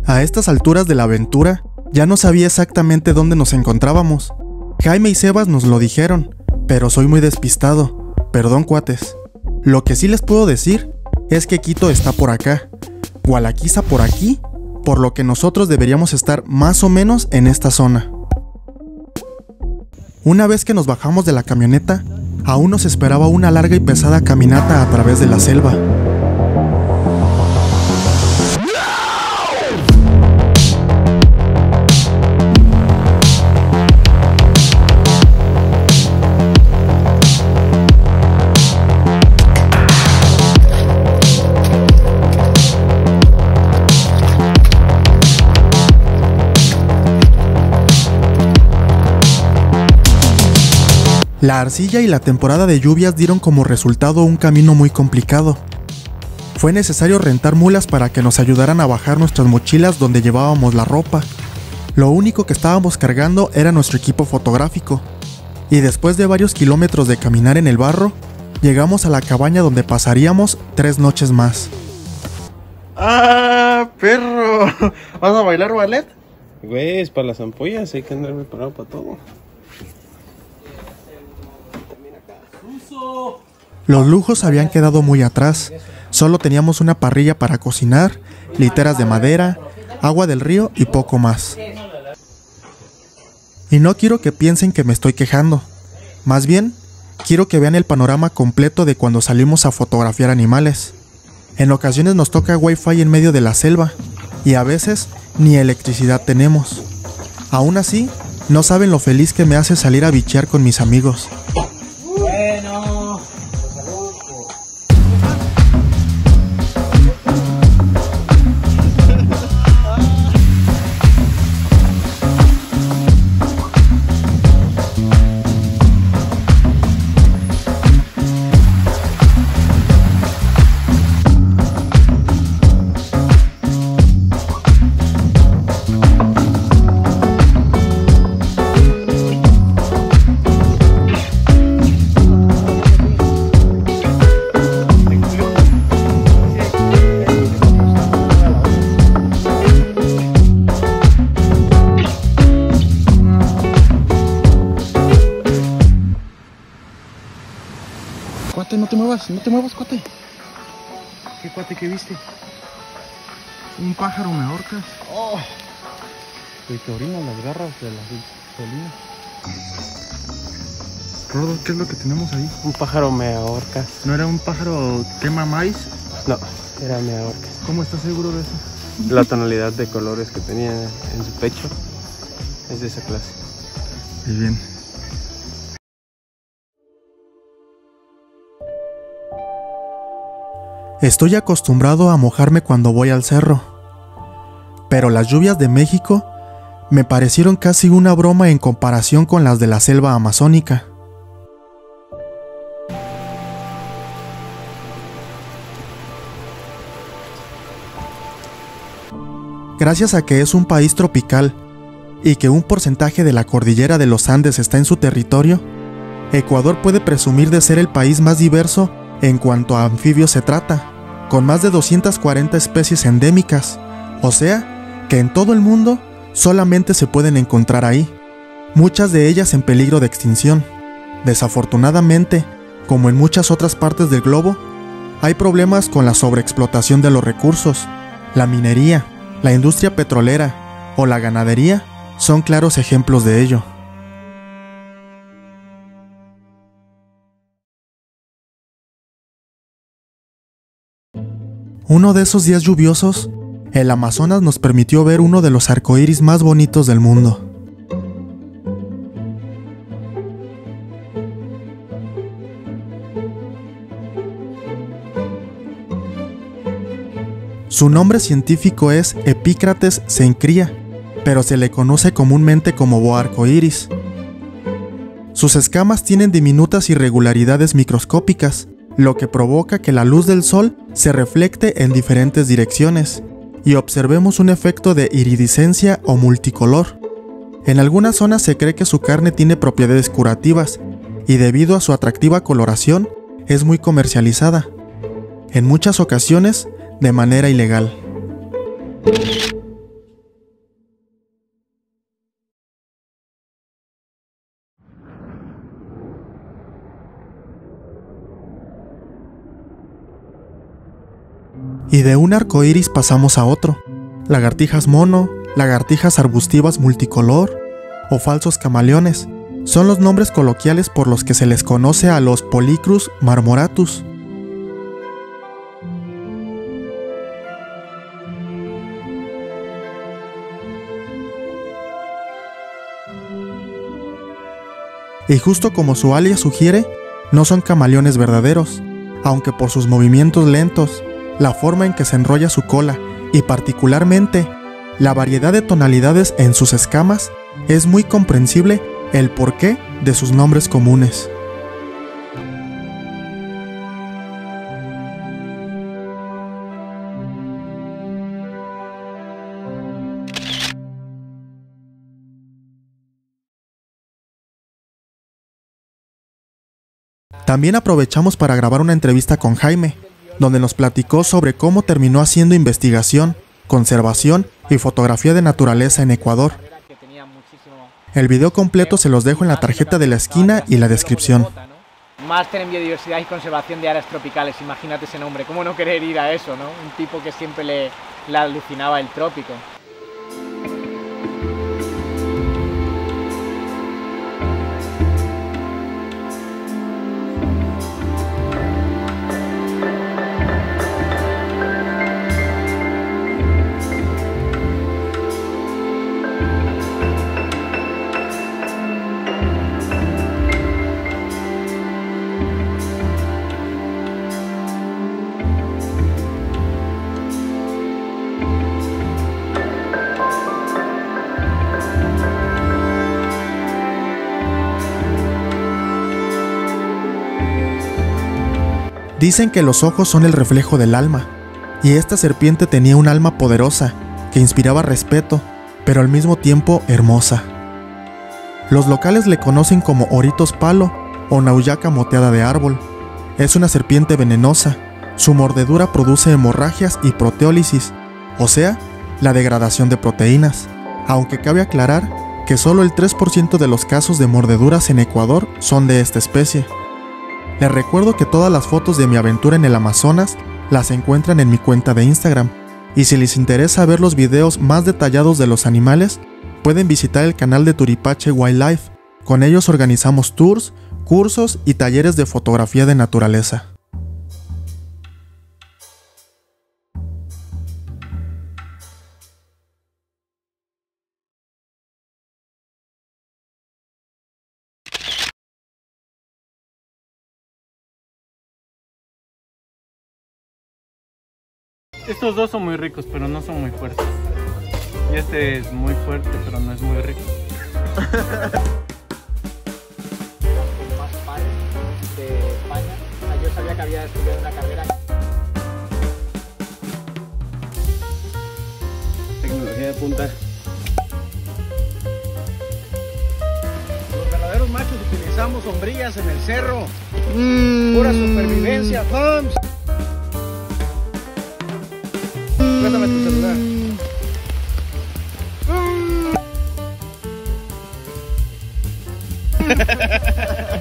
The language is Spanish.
A estas alturas de la aventura, ya no sabía exactamente dónde nos encontrábamos. Jaime y Sebas nos lo dijeron, pero soy muy despistado. Perdón, cuates. Lo que sí les puedo decir es que Quito está por acá, Gualaquiza por aquí, por lo que nosotros deberíamos estar más o menos en esta zona. Una vez que nos bajamos de la camioneta, aún nos esperaba una larga y pesada caminata a través de la selva. La arcilla y la temporada de lluvias dieron como resultado un camino muy complicado. Fue necesario rentar mulas para que nos ayudaran a bajar nuestras mochilas donde llevábamos la ropa. Lo único que estábamos cargando era nuestro equipo fotográfico. Y después de varios kilómetros de caminar en el barro, llegamos a la cabaña donde pasaríamos 3 noches más. ¡Ah, perro! ¿Vas a bailar ballet? Güey, es para las ampollas, hay que andar preparado para todo. Los lujos habían quedado muy atrás. Solo teníamos una parrilla para cocinar, literas de madera, agua del río y poco más. Y no quiero que piensen que me estoy quejando. Más bien, quiero que vean el panorama completo de cuando salimos a fotografiar animales. En ocasiones nos toca wifi en medio de la selva, y a veces ni electricidad tenemos. Aún así, no saben lo feliz que me hace salir a bichear con mis amigos. Cuate, no te muevas, cuate. ¿Qué cuate que viste? Un pájaro me ahorcas. Oh. Y te orinan las garras de la gasolina. Rodo, ¿qué es lo que tenemos ahí? Un pájaro me ahorca. ¿No era un pájaro quema maíz? No, era me ahorca. ¿Cómo estás seguro de eso? La tonalidad de colores que tenía en su pecho es de esa clase. Muy bien. Estoy acostumbrado a mojarme cuando voy al cerro, pero las lluvias de México me parecieron casi una broma en comparación con las de la selva amazónica. Gracias a que es un país tropical y que un porcentaje de la cordillera de los Andes está en su territorio, Ecuador puede presumir de ser el país más diverso en cuanto a anfibios se trata, con más de 240 especies endémicas, o sea, que en todo el mundo solamente se pueden encontrar ahí, muchas de ellas en peligro de extinción. Desafortunadamente, como en muchas otras partes del globo, hay problemas con la sobreexplotación de los recursos. La minería, la industria petrolera o la ganadería son claros ejemplos de ello. Uno de esos días lluviosos, el Amazonas nos permitió ver uno de los arcoíris más bonitos del mundo. Su nombre científico es Epícrates cencria, pero se le conoce comúnmente como boa arcoíris. Sus escamas tienen diminutas irregularidades microscópicas, lo que provoca que la luz del sol se reflecte en diferentes direcciones y observemos un efecto de iridiscencia o multicolor. En algunas zonas se cree que su carne tiene propiedades curativas y debido a su atractiva coloración es muy comercializada, en muchas ocasiones de manera ilegal. Y de un arco iris pasamos a otro. Lagartijas mono, lagartijas arbustivas multicolor o falsos camaleones son los nombres coloquiales por los que se les conoce a los Polychrus marmoratus. Y justo como su alias sugiere, no son camaleones verdaderos, aunque por sus movimientos lentos, la forma en que se enrolla su cola y particularmente la variedad de tonalidades en sus escamas, es muy comprensible el porqué de sus nombres comunes. También aprovechamos para grabar una entrevista con Jaime, donde nos platicó sobre cómo terminó haciendo investigación, conservación y fotografía de naturaleza en Ecuador. El video completo se los dejo en la tarjeta de la esquina y la descripción. Máster en biodiversidad y conservación de áreas tropicales, imagínate ese nombre, cómo no querer ir a eso, ¿no? Un tipo que siempre le alucinaba el trópico. Dicen que los ojos son el reflejo del alma, y esta serpiente tenía un alma poderosa, que inspiraba respeto, pero al mismo tiempo hermosa. Los locales le conocen como oritos palo o nauyaca moteada de árbol. Es una serpiente venenosa, su mordedura produce hemorragias y proteólisis, o sea, la degradación de proteínas, aunque cabe aclarar que solo el 3% de los casos de mordeduras en Ecuador son de esta especie. Les recuerdo que todas las fotos de mi aventura en el Amazonas las encuentran en mi cuenta de Instagram, y si les interesa ver los videos más detallados de los animales, pueden visitar el canal de Turipache Wildlife. Con ellos organizamos tours, cursos y talleres de fotografía de naturaleza. Estos dos son muy ricos, pero no son muy fuertes. Y este es muy fuerte, pero no es muy rico. Más pares de España. Yo sabía que había estudiado una carrera. Tecnología de punta. Los verdaderos machos utilizamos sombrillas en el cerro. Pura supervivencia, Tom's. Préstame tu celular.